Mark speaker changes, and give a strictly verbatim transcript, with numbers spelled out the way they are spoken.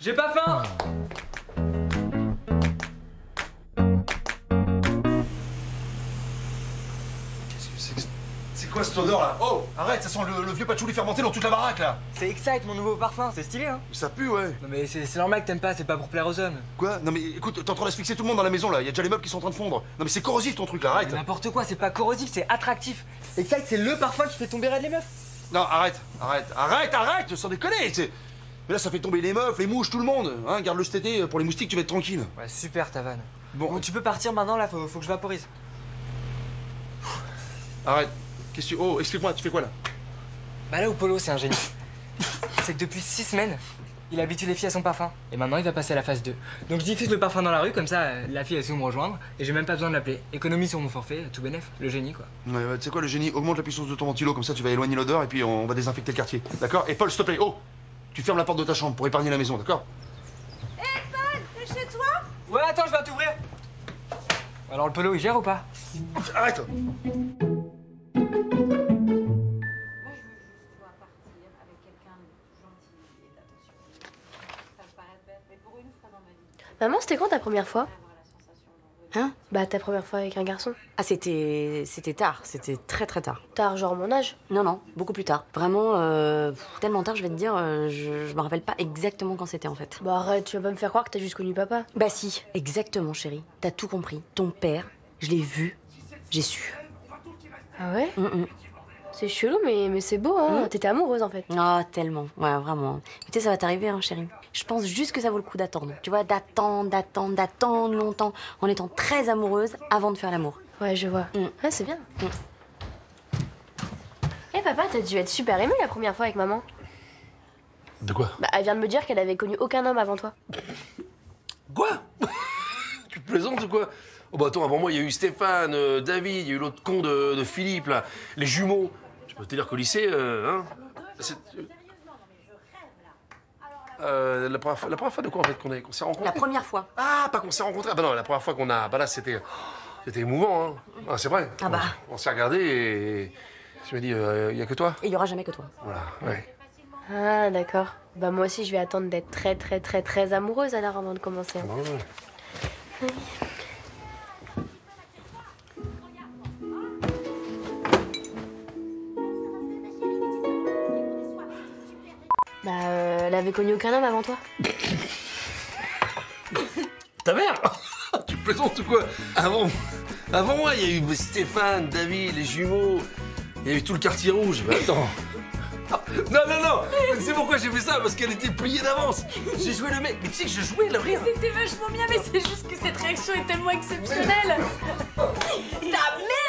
Speaker 1: J'ai pas faim.
Speaker 2: Qu'est-ce que c'est que... C'est quoi cette odeur là? Oh, arrête, ça sent le, le vieux patchouli fermenté dans toute la baraque là.
Speaker 1: C'est Excite, mon nouveau parfum, c'est stylé hein.
Speaker 2: Ça pue, ouais.
Speaker 1: Non mais c'est normal que t'aimes pas, c'est pas pour plaire aux hommes.
Speaker 2: Quoi? Non mais écoute, t'es en train d'asphyxier tout le monde dans la maison là, il y a déjà les meubles qui sont en train de fondre. Non mais c'est corrosif ton truc là, arrête.
Speaker 1: N'importe quoi, c'est pas corrosif, c'est attractif. Excite, c'est le parfum qui fait tomber raide les meufs.
Speaker 2: Non, arrête, arrête, arrête, arrête, sans déconner. c'est- Mais là ça fait tomber les meufs, les mouches, tout le monde. Hein, garde-le cet été, pour les moustiques tu vas être tranquille.
Speaker 1: Ouais, super ta vanne.
Speaker 2: Bon,
Speaker 1: Bon, tu peux partir maintenant là, faut, faut que je vaporise.
Speaker 2: arrête. Qu'est-ce que tu... Oh, explique-moi, tu fais quoi là?
Speaker 1: Bah là où Polo, c'est un génie. C'est que depuis six semaines, il habitue les filles à son parfum. Et maintenant, il va passer à la phase deux. Donc je diffuse le parfum dans la rue, comme ça, euh, la fille, elle sait où me rejoindre. Et j'ai même pas besoin de l'appeler. Économie sur mon forfait, tout bénef. Le génie, quoi.
Speaker 2: Ouais, ouais, tu sais quoi, le génie, augmente la puissance de ton ventilo, comme ça tu vas éloigner l'odeur et puis on va désinfecter le quartier. D'accord? Et Paul, s'il te plaît, oh! Tu fermes la porte de ta chambre pour épargner la maison, d'accord?
Speaker 3: Hé hey, Paul, t'es chez toi?
Speaker 1: Ouais, attends, je vais t'ouvrir. Alors le Polo, il gère ou pas?
Speaker 2: Arrête!
Speaker 4: Maman, c'était quand ta première fois?
Speaker 5: Hein?
Speaker 4: Bah, ta première fois avec un garçon.
Speaker 5: Ah, c'était... c'était tard, c'était très très tard.
Speaker 4: Tard, genre mon âge?
Speaker 5: Non, non, beaucoup plus tard. Vraiment, euh, pff, tellement tard, je vais te dire, euh, je, je me rappelle pas exactement quand c'était en fait.
Speaker 4: Bah arrête, tu vas pas me faire croire que t'as juste connu papa.
Speaker 5: Bah si, exactement chérie, t'as tout compris. Ton père, je l'ai vu, j'ai su.
Speaker 4: Ah ouais?
Speaker 5: Mm -mm.
Speaker 4: C'est chelou, mais, mais c'est beau, hein.
Speaker 5: Mm.
Speaker 4: T'étais amoureuse en fait.
Speaker 5: Ah, tellement, ouais, vraiment. Écoutez, ça va t'arriver, hein, chérie. Je pense juste que ça vaut le coup d'attendre. Tu vois, d'attendre, d'attendre, d'attendre longtemps, en étant très amoureuse avant de faire l'amour.
Speaker 4: Ouais, je vois.
Speaker 5: Mm.
Speaker 4: Ouais, c'est bien.
Speaker 5: Mm.
Speaker 4: Eh papa, t'as dû être super ému la première fois avec maman.
Speaker 2: De quoi?
Speaker 4: Bah, elle vient de me dire qu'elle avait connu aucun homme avant toi.
Speaker 6: Quoi? Tu plaisantes ou quoi? Oh bah attends, avant moi, il y a eu Stéphane, euh, David, il y a eu l'autre con de, de Philippe, là, les jumeaux. Je peux te dire qu'au lycée, euh, hein, c'est... Euh, la, première fois, la première fois de quoi, en fait, qu'on est- qu'on s'est rencontrés?
Speaker 5: La première fois.
Speaker 6: Ah, pas qu'on s'est rencontrés. Ah bah non, la première fois qu'on a... Bah là, c'était... C'était émouvant, hein. Ah, c'est vrai.
Speaker 5: Ah bah.
Speaker 6: On, on s'est regardé et... Je me dis, il euh, y a que toi?
Speaker 5: Et il y aura jamais que toi.
Speaker 6: Voilà, ouais.
Speaker 4: Ah, d'accord. Bah, moi aussi, je vais attendre d'être très, très, très, très amoureuse alors avant de commencer. hein.
Speaker 6: Ah bah ouais.
Speaker 4: Bah, euh, elle avait connu aucun homme avant toi.
Speaker 6: Ta mère? Tu plaisantes ou quoi? Avant, avant moi, il y a eu Stéphane, David, les jumeaux, il y a eu tout le quartier rouge. Mais attends. Non, non, non! Tu sais pourquoi j'ai fait ça? Parce qu'elle était pliée d'avance. J'ai joué le mec. Mais tu sais que je jouais le rire.
Speaker 3: C'était vachement bien, mais c'est juste que cette réaction est tellement exceptionnelle. Ta mère!